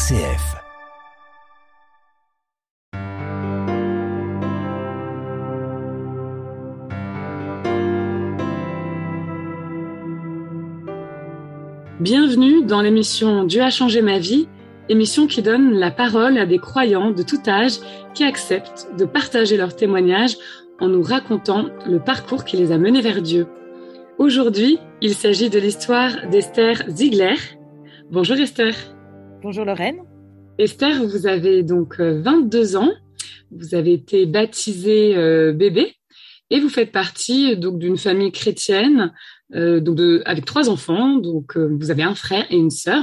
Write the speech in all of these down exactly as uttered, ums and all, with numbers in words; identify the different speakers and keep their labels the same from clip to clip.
Speaker 1: C F.
Speaker 2: Bienvenue dans l'émission Dieu a changé ma vie, émission qui donne la parole à des croyants de tout âge qui acceptent de partager leurs témoignages en nous racontant le parcours qui les a menés vers Dieu. Aujourd'hui, il s'agit de l'histoire d'Esther Ziegler. Bonjour Esther.
Speaker 3: Bonjour Lorraine.
Speaker 2: Esther, vous avez donc vingt-deux ans, vous avez été baptisée euh, bébé et vous faites partie donc d'une famille chrétienne euh, donc de, avec trois enfants, donc euh, vous avez un frère et une sœur.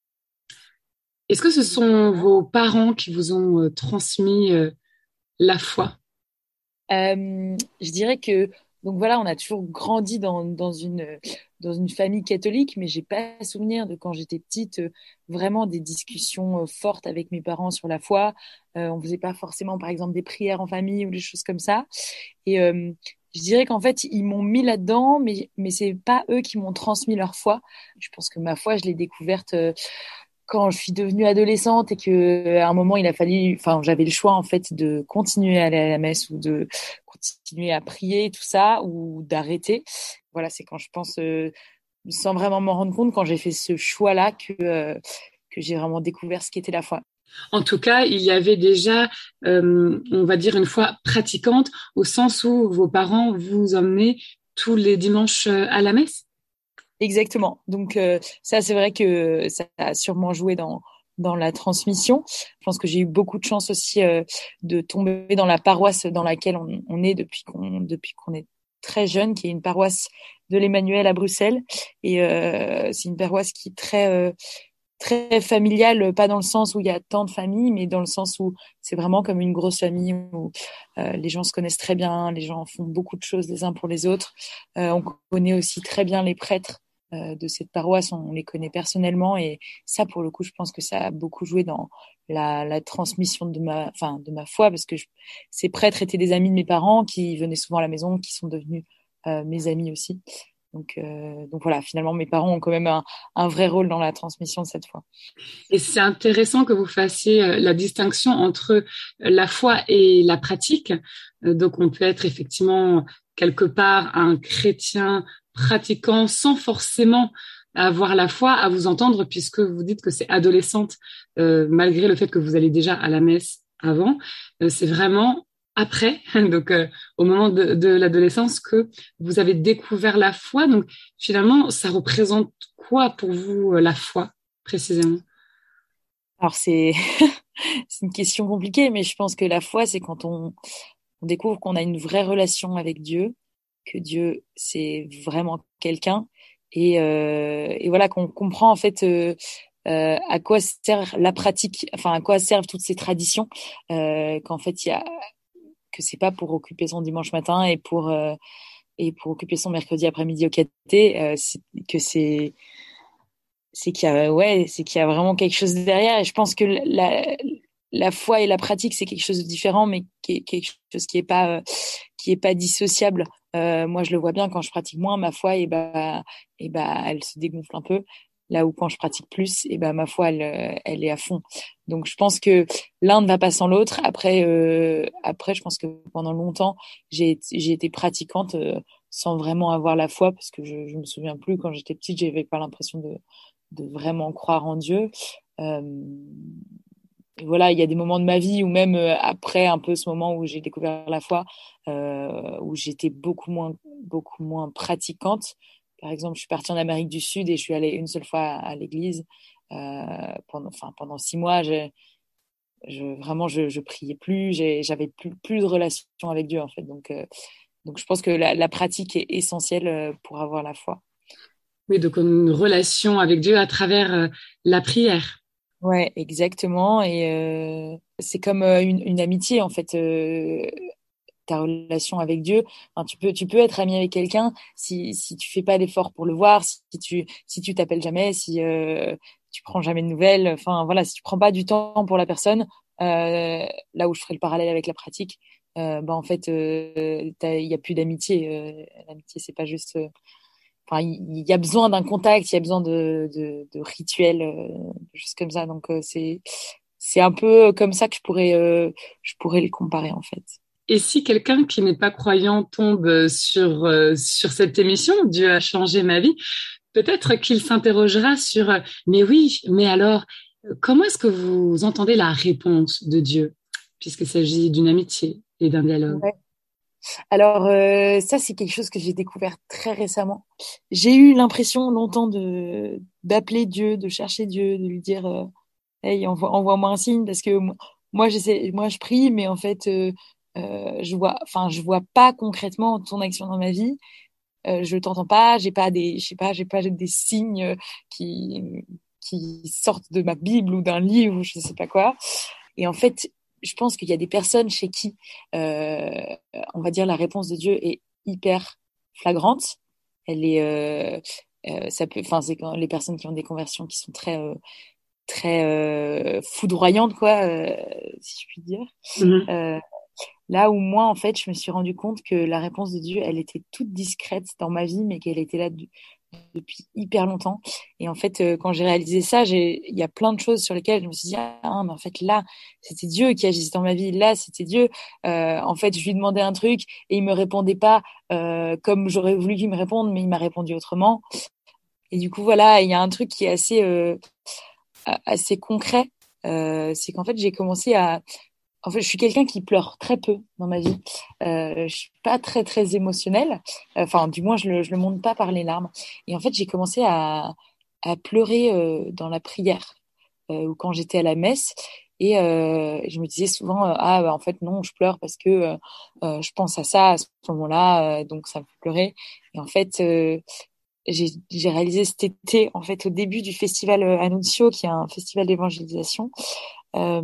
Speaker 2: Est-ce que ce sont vos parents qui vous ont euh, transmis euh, la foi?
Speaker 3: Euh, je dirais que donc voilà, on a toujours grandi dans, dans une dans une famille catholique, mais j'ai pas souvenir de quand j'étais petite euh, vraiment des discussions euh, fortes avec mes parents sur la foi. Euh, on faisait pas forcément, par exemple, des prières en famille ou des choses comme ça. Et euh, je dirais qu'en fait, ils m'ont mis là-dedans, mais mais c'est pas eux qui m'ont transmis leur foi. Je pense que ma foi, je l'ai découverte euh, quand je suis devenue adolescente et que à un moment il a fallu, enfin j'avais le choix en fait de continuer à aller à la messe ou de continuer à prier tout ça ou d'arrêter. Voilà, c'est quand je pense euh, sans vraiment m'en rendre compte quand j'ai fait ce choix-là que euh, que j'ai vraiment découvert ce qu'était la foi.
Speaker 2: En tout cas, il y avait déjà, euh, on va dire, une foi pratiquante au sens où vos parents vous emmenaient tous les dimanches euh, à la messe.
Speaker 3: Exactement. Donc euh, ça, c'est vrai que ça a sûrement joué dans dans la transmission. Je pense que j'ai eu beaucoup de chance aussi euh, de tomber dans la paroisse dans laquelle on, on est depuis qu'on depuis qu'on est très jeune, qui est une paroisse de l'Emmanuel à Bruxelles. Et euh, c'est une paroisse qui est très euh, très familiale, pas dans le sens où il y a tant de familles, mais dans le sens où c'est vraiment comme une grosse famille où euh, les gens se connaissent très bien, les gens font beaucoup de choses les uns pour les autres. Euh, on connaît aussi très bien les prêtres euh, de cette paroisse, on les connaît personnellement et ça, pour le coup, je pense que ça a beaucoup joué dans la, la transmission de ma, enfin, de ma foi parce que je, ces prêtres étaient des amis de mes parents qui venaient souvent à la maison, qui sont devenus euh, mes amis aussi. Donc, euh, donc voilà, finalement, mes parents ont quand même un, un vrai rôle dans la transmission de cette foi.
Speaker 2: Et c'est intéressant que vous fassiez euh, la distinction entre la foi et la pratique. Euh, donc, on peut être effectivement quelque part un chrétien pratiquant sans forcément avoir la foi à vous entendre, puisque vous dites que c'est adolescente, euh, malgré le fait que vous allez déjà à la messe avant. Euh, c'est vraiment après, donc euh, au moment de, de l'adolescence, que vous avez découvert la foi. Donc, finalement, ça représente quoi pour vous euh, la foi précisément?
Speaker 3: Alors c'est c'est une question compliquée, mais je pense que la foi, c'est quand on, on découvre qu'on a une vraie relation avec Dieu, que Dieu, c'est vraiment quelqu'un, et, euh, et voilà qu'on comprend en fait euh, euh, à quoi sert la pratique, enfin à quoi servent toutes ces traditions, euh, qu'en fait il y a que c'est pas pour occuper son dimanche matin et pour euh, et pour occuper son mercredi après-midi au caté, euh, c'est, que c'est c'est qu'il y a ouais c'est qu'il y a vraiment quelque chose derrière et je pense que la la foi et la pratique c'est quelque chose de différent mais qui est quelque chose qui est pas euh, qui est pas dissociable. Euh, moi je le vois bien quand je pratique moins ma foi et bah et bah elle se dégonfle un peu là où quand je pratique plus et bah ma foi elle euh, elle est à fond. Donc je pense que l'un ne va pas sans l'autre. Après euh, après je pense que pendant longtemps j'ai j'ai été pratiquante euh, sans vraiment avoir la foi parce que je je me souviens plus quand j'étais petite j'avais pas l'impression de de vraiment croire en Dieu. Euh, et voilà, il y a des moments de ma vie ou même euh, après un peu ce moment où j'ai découvert la foi, euh, où j'étais beaucoup moins, beaucoup moins pratiquante. Par exemple, je suis partie en Amérique du Sud et je suis allée une seule fois à, à l'église euh, pendant, enfin pendant six mois. Je, je vraiment, je, je priais plus, j'ai, j'avais plus, plus de relation avec Dieu en fait. Donc, euh, donc je pense que la, la pratique est essentielle euh, pour avoir la foi.
Speaker 2: Oui, donc une relation avec Dieu à travers euh, la prière.
Speaker 3: Ouais, exactement. Et euh, c'est comme euh, une, une amitié en fait. Euh, ta relation avec Dieu. Enfin, tu peux, tu peux être ami avec quelqu'un si, si tu fais pas d'effort pour le voir, si tu, si tu t'appelles jamais, si euh, tu prends jamais de nouvelles. Enfin voilà, si tu prends pas du temps pour la personne, euh, là où je ferai le parallèle avec la pratique, euh, bah en fait, euh, t'as- il y a plus d'amitié. Euh, l'amitié, c'est pas juste euh, enfin, il y a besoin d'un contact, il y a besoin de, de, de rituels, euh, de choses comme ça. Donc, euh, c'est, c'est un peu comme ça que je pourrais, euh, je pourrais le comparer, en fait.
Speaker 2: Et si quelqu'un qui n'est pas croyant tombe sur, euh, sur cette émission, Dieu a changé ma vie, peut-être qu'il s'interrogera sur, euh, mais oui, mais alors, euh, comment est-ce que vous entendez la réponse de Dieu, puisqu'il s'agit d'une amitié et d'un dialogue?
Speaker 3: Ouais. Alors, euh, ça, c'est quelque chose que j'ai découvert très récemment. J'ai eu l'impression longtemps de d'appeler Dieu, de chercher Dieu, de lui dire, euh, hey, envoie, envoie-moi un signe, parce que moi, moi, j'essaie, moi, je prie, mais en fait, euh, euh, je vois, enfin, je vois pas concrètement ton action dans ma vie. Euh, je t'entends pas, j'ai pas des, je sais pas, j'ai pas des signes euh, qui qui sortent de ma Bible ou d'un livre ou je sais pas quoi. Et en fait, je pense qu'il y a des personnes chez qui, euh, on va dire, la réponse de Dieu est hyper flagrante. Elle est, euh, euh, ça peut, enfin, c'est quand les personnes qui ont des conversions qui sont très, euh, très euh, foudroyantes, quoi, euh, si je puis dire.
Speaker 2: Mhm.
Speaker 3: Euh, Là où moi, en fait, je me suis rendu compte que la réponse de Dieu, elle était toute discrète dans ma vie, mais qu'elle était là de- depuis hyper longtemps. Et en fait, euh, quand j'ai réalisé ça, j'ai, il y a plein de choses sur lesquelles je me suis dit, ah, mais en fait, là, c'était Dieu qui agissait dans ma vie. Là, c'était Dieu. Euh, en fait, je lui demandais un truc et il me répondait pas euh, comme j'aurais voulu qu'il me réponde, mais il m'a répondu autrement. Et du coup, voilà, il y a un truc qui est assez, euh, assez concret. Euh, c'est qu'en fait, j'ai commencé à en fait, je suis quelqu'un qui pleure très peu dans ma vie. Euh, je suis pas très très émotionnelle. Enfin, du moins, je le je le montre pas par les larmes. Et en fait, j'ai commencé à à pleurer euh, dans la prière euh, ou quand j'étais à la messe. Et euh, je me disais souvent euh, ah bah, en fait non, je pleure parce que euh, euh, je pense à ça à ce moment-là, euh, donc ça me fait pleurer. Et en fait, euh, j'ai j'ai réalisé cet été en fait au début du festival euh, Annunzio, qui est un festival d'évangélisation. Euh,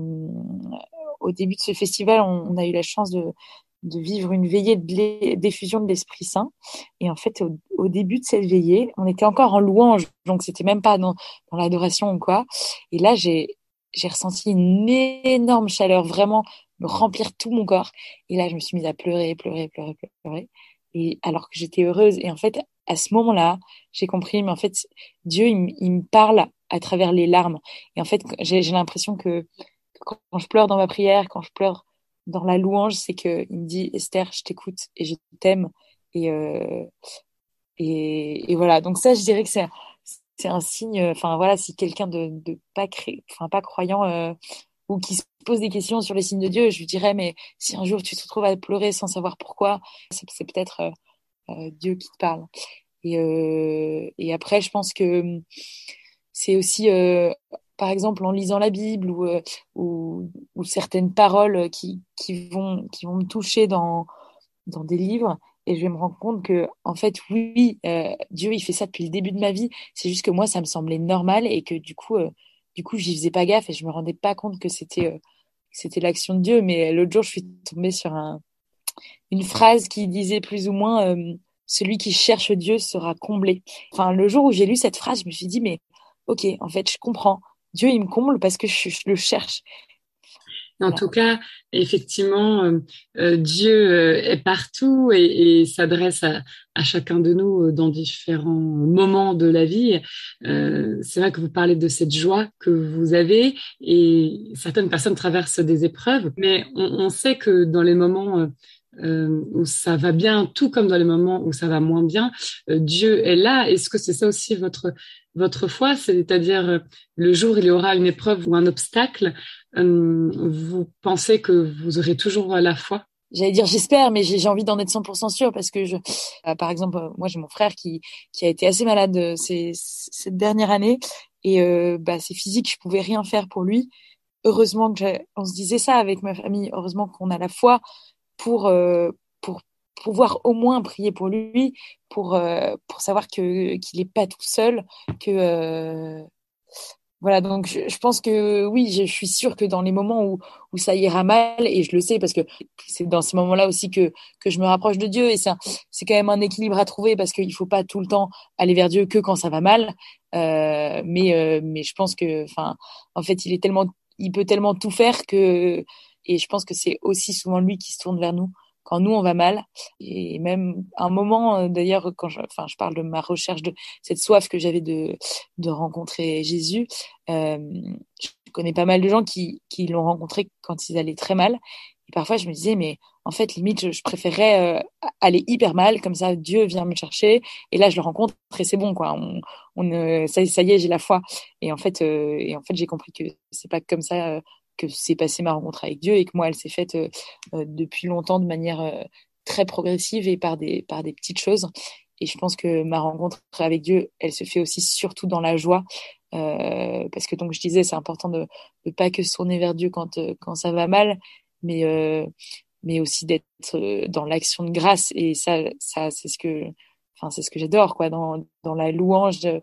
Speaker 3: Au début de ce festival, on, on a eu la chance de, de vivre une veillée de d'effusion de l'Esprit Saint. Et en fait, au, au, début de cette veillée, on était encore en louange, donc c'était même pas dans, dans l'adoration ou quoi. Et là, j'ai j'ai ressenti une énorme chaleur, vraiment me remplir tout mon corps. Et là, je me suis mise à pleurer, pleurer, pleurer, pleurer. Et alors que j'étais heureuse. Et en fait, à ce moment-là, j'ai compris, mais en fait, Dieu, il, il me parle à travers les larmes. Et en fait, j'ai l'impression que quand je pleure dans ma prière, quand je pleure dans la louange, c'est que il me dit Esther, je t'écoute et je t'aime et, euh, et et voilà. Donc ça, je dirais que c'est c'est un signe. Enfin voilà, si quelqu'un de de pas cré... enfin pas croyant euh, ou qui se pose des questions sur les signes de Dieu, je lui dirais mais si un jour tu te retrouves à pleurer sans savoir pourquoi, c'est c'est peut-être euh, euh, Dieu qui te parle. Et euh, et après, je pense que c'est aussi, euh, par exemple, en lisant la Bible ou, euh, ou, ou certaines paroles qui, qui vont, qui vont me toucher dans, dans des livres. Et je vais me rendre compte que, en fait, oui, euh, Dieu, il fait ça depuis le début de ma vie. C'est juste que moi, ça me semblait normal et que du coup, euh, du coup, j'y faisais pas gaffe et je me rendais pas compte que c'était euh, que c'était l'action de Dieu. Mais l'autre jour, je suis tombée sur un, une phrase qui disait plus ou moins euh, celui qui cherche Dieu sera comblé. Enfin, le jour où j'ai lu cette phrase, je me suis dit, mais ok, en fait, je comprends. Dieu, il me comble parce que je, je le cherche.
Speaker 2: En
Speaker 3: Voilà.
Speaker 2: tout cas, effectivement, euh, euh, Dieu euh, est partout et, et s'adresse à, à chacun de nous euh, dans différents moments de la vie. Euh, c'est vrai que vous parlez de cette joie que vous avez et certaines personnes traversent des épreuves, mais on, on sait que dans les moments euh, euh, où ça va bien, tout comme dans les moments où ça va moins bien, euh, Dieu est là. Est-ce que c'est ça aussi votre votre foi, c'est-à-dire euh, le jour où il y aura une épreuve ou un obstacle, euh, vous pensez que vous aurez toujours la foi?
Speaker 3: J'allais dire j'espère, mais j'ai j'ai envie d'en être cent pour cent sûre parce que je, euh, par exemple, euh, moi j'ai mon frère qui qui a été assez malade euh, ces, cette dernière année et euh, bah c'est physique, je pouvais rien faire pour lui. Heureusement que j'ai- on se disait ça avec ma famille. Heureusement qu'on a la foi pour euh, pour pouvoir au moins prier pour lui, pour euh, pour savoir que qu'il est pas tout seul, que euh, voilà, donc je, je pense que oui, je, je suis sûre que dans les moments où, où ça ira mal, et je le sais parce que c'est dans ces moments-là aussi que, que je me rapproche de Dieu, et c'est un- c'est quand même un équilibre à trouver parce qu'il faut pas tout le temps aller vers Dieu que quand ça va mal. Euh, mais, euh, mais je pense que, enfin, en fait, il est tellement, il peut tellement tout faire que, et je pense que c'est aussi souvent lui qui se tourne vers nous quand nous on va mal. Et même un moment, d'ailleurs, quand je, enfin, je parle de ma recherche, de cette soif que j'avais de, de rencontrer Jésus. Euh, je connais pas mal de gens qui, qui l'ont rencontré quand ils allaient très mal. Et parfois, je me disais, mais en fait, limite, je, je préférais euh, aller hyper mal, comme ça, Dieu vient me chercher. Et là, je le rencontre et c'est bon, quoi. On, on, euh, ça, ça y est, j'ai la foi. Et en fait, euh, et en fait, j'ai compris que c'est pas comme ça euh, que s'est passée ma rencontre avec Dieu et que moi, elle s'est faite euh, euh, depuis longtemps de manière euh, très progressive et par des, par des petites choses. Et je pense que ma rencontre avec Dieu, elle se fait aussi surtout dans la joie. Euh, parce que donc je disais, c'est important de ne pas que se tourner vers Dieu quand, euh, quand ça va mal, mais, euh, mais aussi d'être euh, dans l'action de grâce. Et ça, ça c'est ce que, enfin, c'est ce que j'adore, quoi, dans, dans la louange de,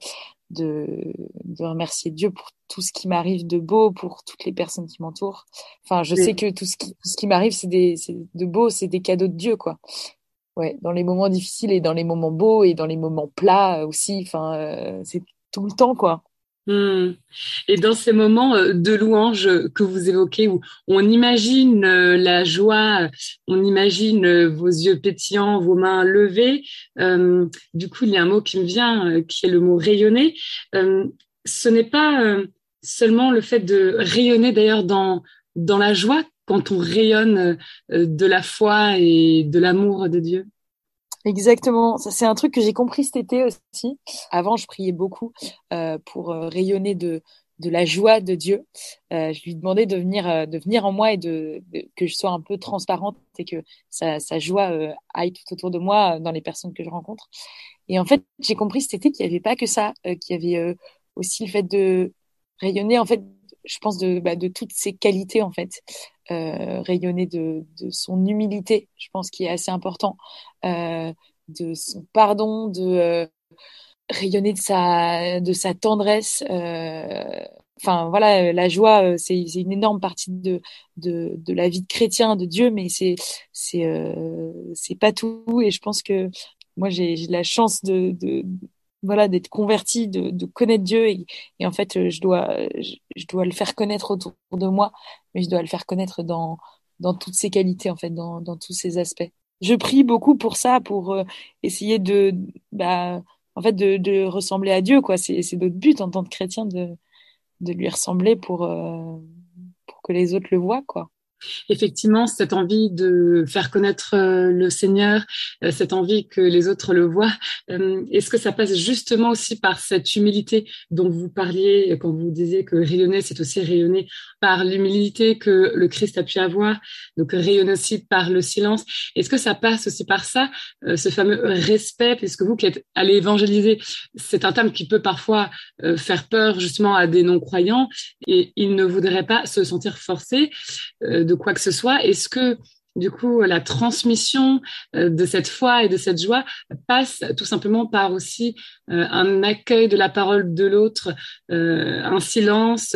Speaker 3: de, de remercier Dieu pour tout ce qui m'arrive de beau, pour toutes les personnes qui m'entourent. Enfin, je sais
Speaker 2: Oui.
Speaker 3: que tout ce qui, tout ce qui m'arrive, c'est des, c'est de beau, c'est des cadeaux de Dieu, quoi. Ouais, dans les moments difficiles et dans les moments beaux et dans les moments plats aussi. Enfin, euh, c'est tout le temps, quoi.
Speaker 2: Hmm. Et dans ces moments euh, de louange que vous évoquez, où on imagine euh, la joie, euh, on imagine euh, vos yeux pétillants, vos mains levées, euh, du coup, il y a un mot qui me vient, euh, qui est le mot rayonner. Euh, ce n'est pas euh, seulement le fait de rayonner d'ailleurs dans, dans la joie, quand on rayonne euh, de la foi et de l'amour de Dieu.
Speaker 3: Exactement. Ça, c'est un truc que j'ai compris cet été aussi. Avant, je priais beaucoup euh, pour euh, rayonner de, de la joie de Dieu. Euh, je lui demandais de venir, euh, de venir en moi et de, de- que je sois un peu transparente et que sa, sa joie euh, aille tout autour de moi, euh, dans les personnes que je rencontre. Et en fait, j'ai compris cet été qu'il n'y avait pas que ça, euh, qu'il y avait euh, aussi le fait de rayonner, en fait, je pense, de, bah, de toutes ses qualités, en fait. Euh, rayonner de, de son humilité, je pense, qui est assez important, euh, de son pardon, de euh, rayonner de sa, de sa tendresse. Euh, enfin, voilà, la joie, euh, c'est, c'est une énorme partie de, de, de la vie de chrétien, de Dieu, mais c'est, c'est, euh, c'est pas tout. Et je pense que moi, j'ai, j'ai de la chance de, de, voilà, d'être convertie, de, de connaître Dieu. Et, et en fait, euh, je dois, je, je dois le faire connaître autour de moi, mais je dois le faire connaître dans, dans toutes ses qualités, en fait, dans, dans tous ses aspects. Je prie beaucoup pour ça, pour euh, essayer de, bah, en fait, de, de ressembler à Dieu, quoi. C'est, c'est notre but en tant que chrétien de, de lui ressembler pour, euh, pour que les autres le voient, quoi.
Speaker 2: Effectivement, cette envie de faire connaître euh, le Seigneur, euh, cette envie que les autres le voient, euh, est-ce que ça passe justement aussi par cette humilité dont vous parliez quand vous disiez que rayonner, c'est aussi rayonner par l'humilité que le Christ a pu avoir, donc rayonner aussi par le silence. Est-ce que ça passe aussi par ça, euh, ce fameux respect, puisque vous qui êtes allé évangéliser, c'est un terme qui peut parfois euh, faire peur justement à des non-croyants et ils ne voudraient pas se sentir forcés euh, de quoi que ce soit. Est-ce que du coup, la transmission euh, de cette foi et de cette joie passe tout simplement par aussi euh, un accueil de la parole de l'autre, euh, un silence,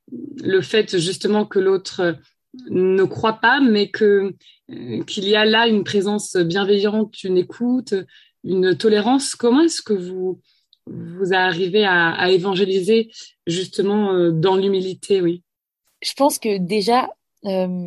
Speaker 2: le fait justement que l'autre ne croit pas, mais que euh, qu'il y a là une présence bienveillante, une écoute, une tolérance. Comment est-ce que vous vous arrivez à, à évangéliser justement euh, dans l'humilité, oui.
Speaker 3: Je pense que déjà, euh,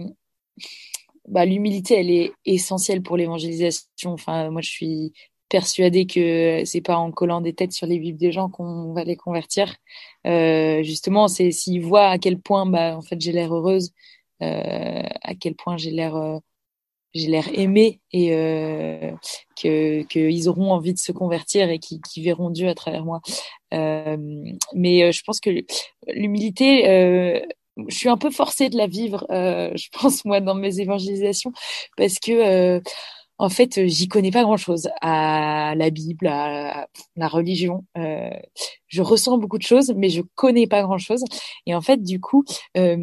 Speaker 3: bah, l'humilité, elle est essentielle pour l'évangélisation. Enfin, moi, je suis persuadée que c'est pas en collant des têtes sur les bibles des gens qu'on va les convertir. Euh, justement, c'est s'ils voient à quel point, bah, en fait, j'ai l'air heureuse, euh, à quel point j'ai l'air, euh, j'ai l'air aimée et euh, que qu'ils auront envie de se convertir et qui qui verront Dieu à travers moi. Euh, mais euh, je pense que l'humilité, euh, je suis un peu forcée de la vivre, euh, je pense, moi, dans mes évangélisations, parce que, euh, en fait, j'y connais pas grand-chose à la Bible, à la religion. Euh, je ressens beaucoup de choses, mais je connais pas grand-chose. Et en fait, du coup, euh,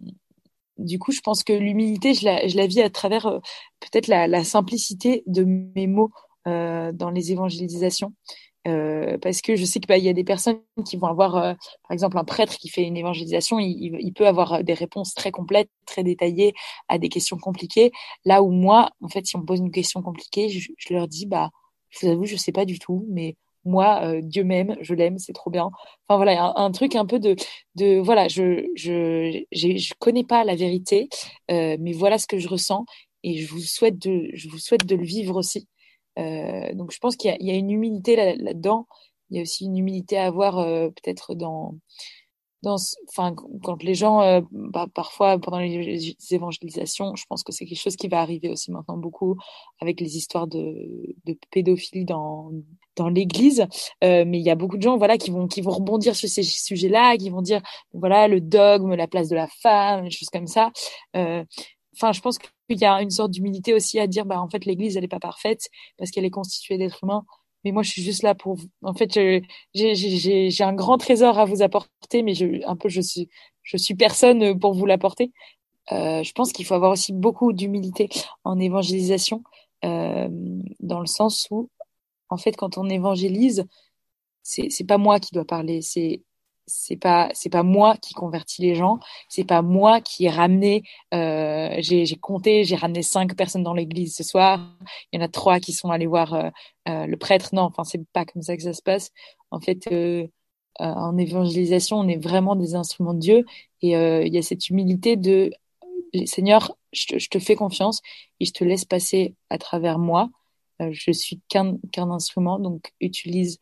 Speaker 3: du coup, je pense que l'humilité, je la, je la vis à travers euh, peut-être la, la simplicité de mes mots euh, dans les évangélisations. Euh, parce que je sais qu'il bah, y a des personnes qui vont avoir, euh, par exemple, un prêtre qui fait une évangélisation, il, il, il peut avoir des réponses très complètes, très détaillées à des questions compliquées. Là où moi, en fait, si on me pose une question compliquée, je, je leur dis, bah, je vous avoue, je sais pas du tout, mais moi, euh, Dieu m'aime, je l'aime, c'est trop bien. Enfin voilà, un, un truc un peu de, de voilà, je, je, j'ai- je connais pas la vérité, euh, mais voilà ce que je ressens. et je vous souhaite de, je vous souhaite de le vivre aussi. Euh, donc je pense qu'il y a, il y a une humilité là, là-dedans. Il y a aussi une humilité à avoir euh, peut-être dans dans, enfin, quand les gens, euh, bah, parfois pendant les, les évangélisations, je pense que c'est quelque chose qui va arriver aussi maintenant beaucoup avec les histoires de, de pédophilie dans dans l'Église. Euh, mais il y a beaucoup de gens, voilà, qui vont qui vont rebondir sur ces sujets-là, qui vont dire, voilà, le dogme, la place de la femme, des choses comme ça. Euh, Enfin, je pense qu'il y a une sorte d'humilité aussi à dire, bah en fait, l'Église, elle est pas parfaite parce qu'elle est constituée d'êtres humains. Mais moi, je suis juste là pour vous. En fait, je, j'ai, j'ai, j'ai un grand trésor à vous apporter, mais je, un peu, je suis, je suis personne pour vous l'apporter. Euh, je pense qu'il faut avoir aussi beaucoup d'humilité en évangélisation, euh, dans le sens où, en fait, quand on évangélise, c'est, c'est pas moi qui dois parler, c'est, c'est pas, c'est pas moi qui convertis les gens, c'est pas moi qui ai ramené, euh, j'ai, j'ai compté, j'ai ramené cinq personnes dans l'église ce soir, il y en a trois qui sont allés voir euh, euh, le prêtre. Non, enfin, c'est pas comme ça que ça se passe. En fait, euh, euh, en évangélisation, on est vraiment des instruments de Dieu et euh, il y a cette humilité de Seigneur, je te, je te fais confiance et je te laisse passer à travers moi. Euh, je suis qu'un qu'un instrument, donc utilise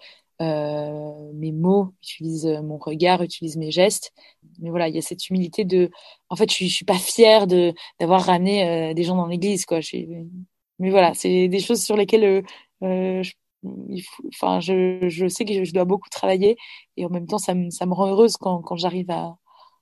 Speaker 3: euh, mes mots, utilise mon regard, utilise mes gestes. Mais voilà, il y a cette humilité de, en fait, je suis, je suis pas fière de d'avoir ramené euh, des gens dans l'église, quoi. Je suis... Mais voilà, c'est des choses sur lesquelles euh, euh, je, il faut, enfin, je, je sais que je, je dois beaucoup travailler et en même temps, ça me, ça me rend heureuse quand, quand j'arrive à,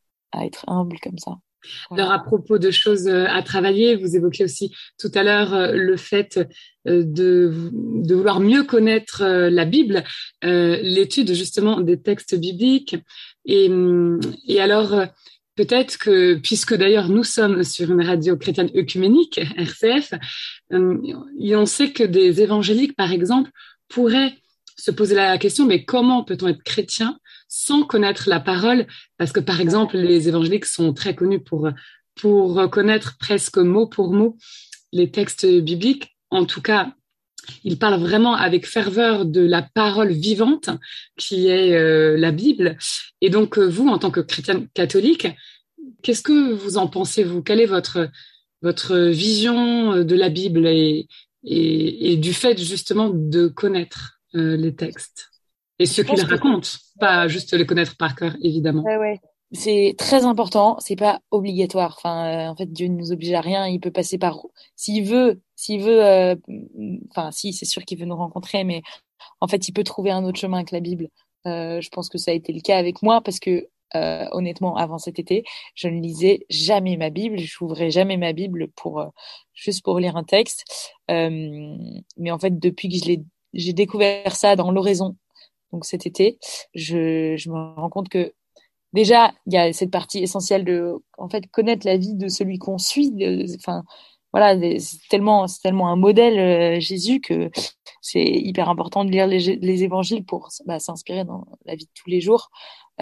Speaker 3: à être humble comme ça.
Speaker 2: Alors,
Speaker 3: Voilà.
Speaker 2: à propos de choses euh, à travailler, vous évoquiez aussi tout à l'heure euh, le fait euh, de, de vouloir mieux connaître euh, la Bible, euh, l'étude justement des textes bibliques. Et, hum, et alors, euh, peut-être que, puisque d'ailleurs nous sommes sur une radio chrétienne œcuménique, R C F, euh, et on sait que des évangéliques, par exemple, pourraient se poser la question, mais comment peut-on être chrétien sans connaître la parole? Parce que, par exemple, les évangéliques sont très connus pour, pour connaître presque mot pour mot les textes bibliques. En tout cas, ils parlent vraiment avec ferveur de la parole vivante qui est euh, la Bible. Et donc, euh, vous, en tant que chrétienne catholique, qu'est-ce que vous en pensez, vous? Quelle est votre, votre vision de la Bible et, et, et du fait justement de connaître euh, les textes et ce
Speaker 3: Je
Speaker 2: qu'ils
Speaker 3: pense que
Speaker 2: racontent, pas juste les connaître par cœur, évidemment.
Speaker 3: ouais, ouais. C'est très important, c'est pas obligatoire. Enfin, euh, en fait, Dieu ne nous oblige à rien. Il peut passer par, s'il veut, s'il veut, euh, enfin, si, c'est sûr qu'il veut nous rencontrer, mais en fait, il peut trouver un autre chemin que la Bible. Euh, je pense que ça a été le cas avec moi parce que, euh, honnêtement, avant cet été, je ne lisais jamais ma Bible. Je n'ouvrais jamais ma Bible pour euh, juste pour lire un texte. Euh, mais en fait, depuis que je l'ai, j'ai découvert ça dans l'oraison, donc cet été, je, je me rends compte que déjà, il y a cette partie essentielle de, en fait, connaître la vie de celui qu'on suit. de- Enfin, voilà, des- c'est tellement, c'est tellement un modèle, euh, Jésus, que c'est hyper important de lire les, les évangiles pour bah, s'inspirer dans la vie de tous les jours.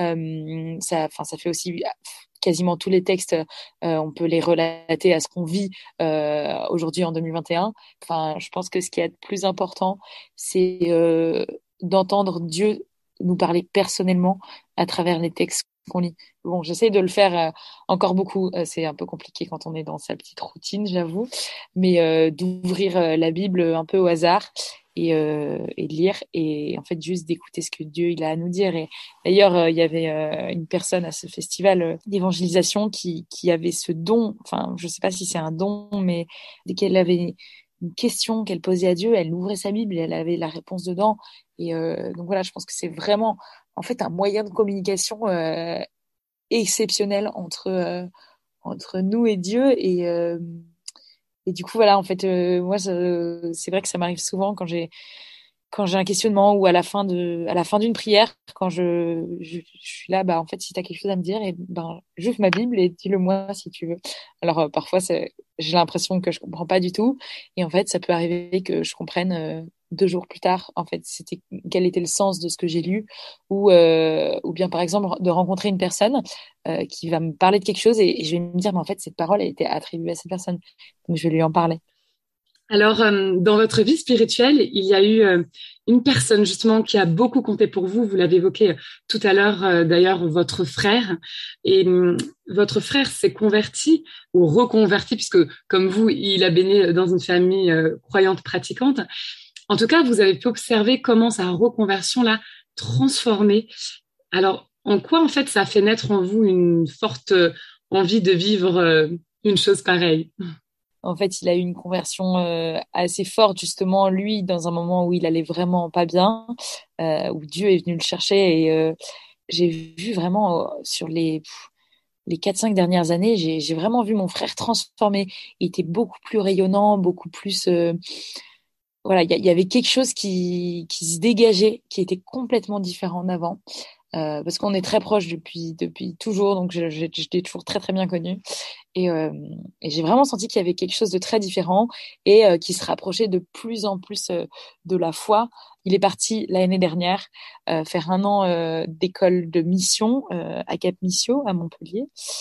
Speaker 3: Euh, ça, enfin, ça fait aussi quasiment tous les textes, euh, on peut les relater à ce qu'on vit euh, aujourd'hui en deux mille vingt et un. Enfin, je pense que ce qui est le plus important, c'est euh, d'entendre Dieu nous parler personnellement à travers les textes qu'on lit. Bon, j'essaie de le faire euh, encore beaucoup. Euh, c'est un peu compliqué quand on est dans sa petite routine, j'avoue, mais euh, d'ouvrir euh, la Bible un peu au hasard et, euh, et de lire et en fait juste d'écouter ce que Dieu il a à nous dire. Et d'ailleurs, euh, il y avait euh, une personne à ce festival euh, d'évangélisation qui, qui avait ce don. Enfin, je sais pas si c'est un don, mais dès qu'elle avait une question qu'elle posait à Dieu, elle ouvrait sa Bible et elle avait la réponse dedans. Et euh, donc voilà, je pense que c'est vraiment en fait un moyen de communication euh, exceptionnel entre euh, entre nous et Dieu et euh, et du coup voilà en fait euh, moi ça- c'est vrai que ça m'arrive souvent quand j'ai quand j'ai un questionnement ou à la fin de à la fin d'une prière quand je, je, je suis là bah en fait si tu as quelque chose à me dire et ben j'ouvre ma Bible et dis-le moi si tu veux. Alors euh, parfois c'est j'ai l'impression que je comprends pas du tout et en fait ça peut arriver que je comprenne euh, deux jours plus tard en fait c'était quel était le sens de ce que j'ai lu ou euh, ou bien par exemple de rencontrer une personne euh, qui va me parler de quelque chose et, et je vais me dire mais en fait cette parole a été attribuée à cette personne donc je vais lui en parler.
Speaker 2: Alors, euh, dans votre vie spirituelle, il y a eu euh, une personne justement qui a beaucoup compté pour vous. Vous l'avez évoqué tout à l'heure, euh, d'ailleurs, votre frère. Et euh, votre frère s'est converti ou reconverti, puisque comme vous, il a baigné dans une famille euh, croyante pratiquante. En tout cas, vous avez pu observer comment sa reconversion l'a transformé. Alors, en quoi, en fait, ça a fait naître en vous une forte euh, envie de vivre euh, une chose pareille?
Speaker 3: En fait, il a eu une conversion euh, assez forte, justement, lui, dans un moment où il allait vraiment pas bien, euh, où Dieu est venu le chercher. Et euh, j'ai vu vraiment euh, sur les, pff, les quatre cinq dernières années, j'ai, j'ai vraiment vu mon frère transformé. Il était beaucoup plus rayonnant, beaucoup plus... euh, voilà, il y, a- il y avait quelque chose qui, qui se dégageait, qui était complètement différent d'avant. Euh, parce qu'on est très proches depuis, depuis toujours, donc je, je, je l'ai toujours très très bien connu. Et, euh, et j'ai vraiment senti qu'il y avait quelque chose de très différent et euh, qui se rapprochait de plus en plus euh, de la foi. Il est parti l'année dernière euh, faire un an euh, d'école de mission euh, à Cap Missio, à Montpellier.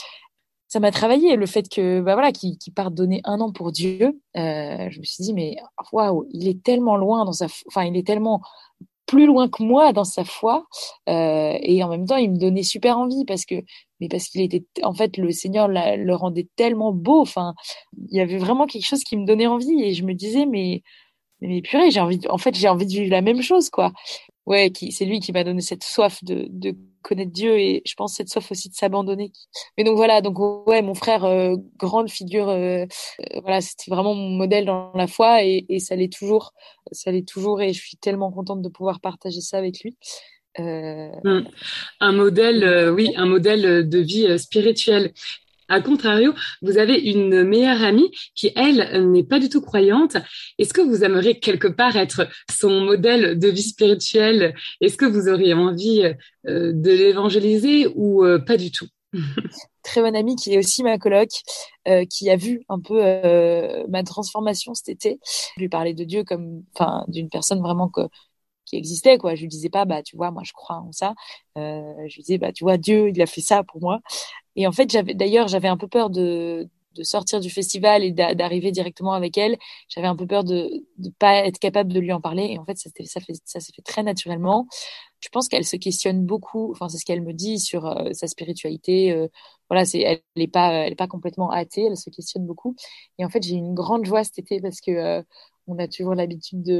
Speaker 3: Ça m'a travaillé le fait que bah voilà qu'il qu'il parte donner un an pour Dieu. Euh, je me suis dit mais waouh, il est tellement loin dans sa, enfin il est tellement plus loin que moi dans sa foi euh, et en même temps il me donnait super envie parce que mais parce qu'il était en fait le Seigneur la- le rendait tellement beau, enfin il y avait vraiment quelque chose qui me donnait envie et je me disais mais mais purée, j'ai envie de- en fait j'ai envie de vivre la même chose quoi. Ouais, qui c'est lui qui m'a donné cette soif de de connaître Dieu et je pense cette soif aussi de s'abandonner. Mais donc voilà, donc ouais, mon frère euh, grande figure euh, euh, voilà, c'était vraiment mon modèle dans la foi et et ça l'est toujours, ça l'est toujours et je suis tellement contente de pouvoir partager ça avec lui. Euh,
Speaker 2: Hmm. Un modèle, euh, oui, un modèle de vie euh, spirituelle. À contrario, vous avez une meilleure amie qui, elle, n'est pas du tout croyante. Est-ce que vous aimeriez quelque part être son modèle de vie spirituelle? Est-ce que vous auriez envie euh, de l'évangéliser ou euh, pas du tout?
Speaker 3: Très bonne amie qui est aussi ma coloc, euh, qui a vu un peu euh, ma transformation cet été. Je lui parlais de Dieu comme, enfin, d'une personne vraiment que, qui existait, quoi. Je lui disais pas, bah, tu vois, moi, je crois en ça. Euh, je lui disais, bah, tu vois, Dieu, il a fait ça pour moi. Et en fait, j'avais, d'ailleurs, j'avais un peu peur de, de sortir du festival et d'a- d'arriver directement avec elle. J'avais un peu peur de, de pas être capable de lui en parler. Et en fait, ça, s'était- ça fait, ça s'est fait très naturellement. Je pense qu'elle se questionne beaucoup. Enfin, c'est ce qu'elle me dit sur euh, sa spiritualité. Euh, voilà, c'est, elle n'est pas, elle est pas complètement athée. Elle se questionne beaucoup. Et en fait, j'ai eu une grande joie cet été parce que euh, on a toujours l'habitude de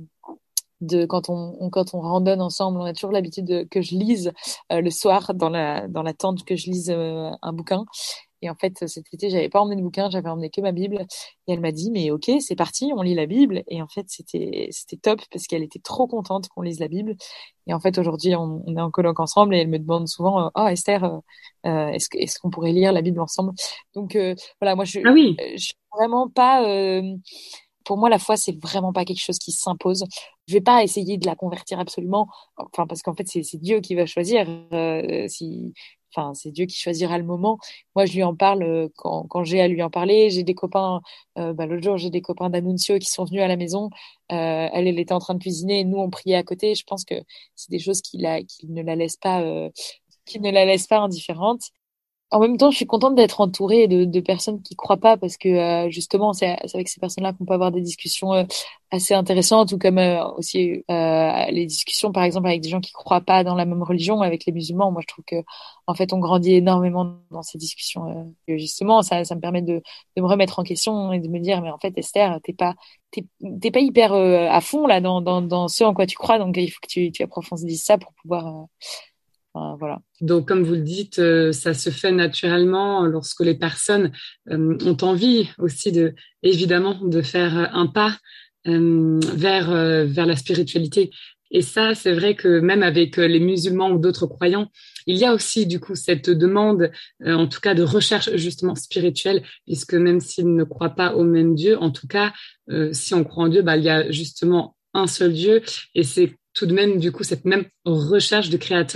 Speaker 3: de quand on, on- quand on randonne ensemble, on a toujours l'habitude de, que je lise euh, le soir dans la dans la tente que je lise euh, un bouquin. Et en fait, cet été, j'avais pas emmené de bouquin, j'avais emmené que ma Bible. Et elle m'a dit, mais ok, c'est parti, on lit la Bible. Et en fait, c'était c'était top parce qu'elle était trop contente qu'on lise la Bible. Et en fait, aujourd'hui, on, on est en colloque ensemble et elle me demande souvent, euh, oh Esther, euh, euh, est-ce que est-ce qu'on pourrait lire la Bible ensemble? Donc euh, voilà, moi je
Speaker 2: Ah oui.
Speaker 3: je suis vraiment pas euh, pour moi, la foi, c'est vraiment pas quelque chose qui s'impose. Je vais pas essayer de la convertir absolument, enfin parce qu'en fait, c'est c'est Dieu qui va choisir. Euh, si, enfin, c'est Dieu qui choisira le moment. Moi, je lui en parle euh, quand quand j'ai à lui en parler. J'ai des copains. Euh, bah, l'autre jour, j'ai des copains d'Annunzio qui sont venus à la maison. Euh, elle, elle était en train de cuisiner, et nous, on priait à côté. Je pense que c'est des choses qui la, qui ne la laissent pas, euh, qui ne la laissent pas indifférente. En même temps, je suis contente d'être entourée de, de personnes qui croient pas parce que euh, justement, c'est c'est avec ces personnes-là qu'on peut avoir des discussions euh, assez intéressantes ou comme euh, aussi euh, les discussions, par exemple, avec des gens qui croient pas dans la même religion, avec les musulmans. Moi, je trouve que en fait, on grandit énormément dans ces discussions. Euh, et justement, ça, ça me permet de, de me remettre en question et de me dire, mais en fait, Esther, t'es pas t'es t'es pas hyper euh, à fond là dans, dans dans ce en quoi tu crois, donc il faut que tu tu approfondisses ça pour pouvoir euh, enfin, voilà.
Speaker 2: Donc, comme vous le dites, euh, ça se fait naturellement lorsque les personnes euh, ont envie aussi de, évidemment, de faire un pas euh, vers euh, vers la spiritualité. Et ça, c'est vrai que même avec euh, les musulmans ou d'autres croyants, il y a aussi du coup cette demande, euh, en tout cas de recherche justement spirituelle, puisque même s'ils ne croient pas au même Dieu, en tout cas, euh, si on croit en Dieu, bah, il y a justement un seul Dieu, et c'est tout de même du coup cette même recherche de créateur.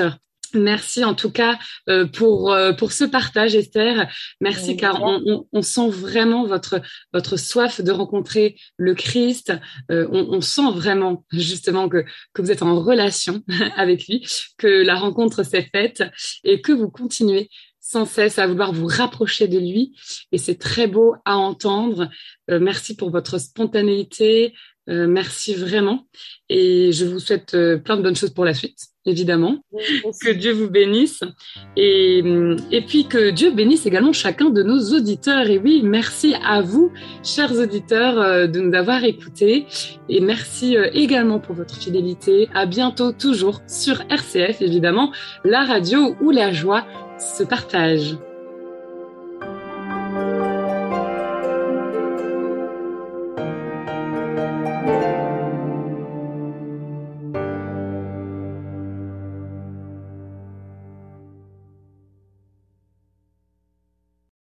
Speaker 2: Merci en tout cas euh, pour euh, pour ce partage, Esther. Merci
Speaker 3: Oui,
Speaker 2: car on, on, on sent vraiment votre votre soif de rencontrer le Christ. Euh, on, on sent vraiment justement que que vous êtes en relation avec lui, que la rencontre s'est faite et que vous continuez sans cesse à vouloir vous rapprocher de lui. Et c'est très beau à entendre. Euh, merci pour votre spontanéité. Euh, merci vraiment. Et je vous souhaite euh, plein de bonnes choses pour la suite, évidemment. Que Dieu vous bénisse. Et, et puis que Dieu bénisse également chacun de nos auditeurs. Et oui, merci à vous, chers auditeurs, euh, de nous avoir écoutés. Et merci euh, également pour votre fidélité. À bientôt, toujours sur R C F, évidemment, la radio où la joie se partage.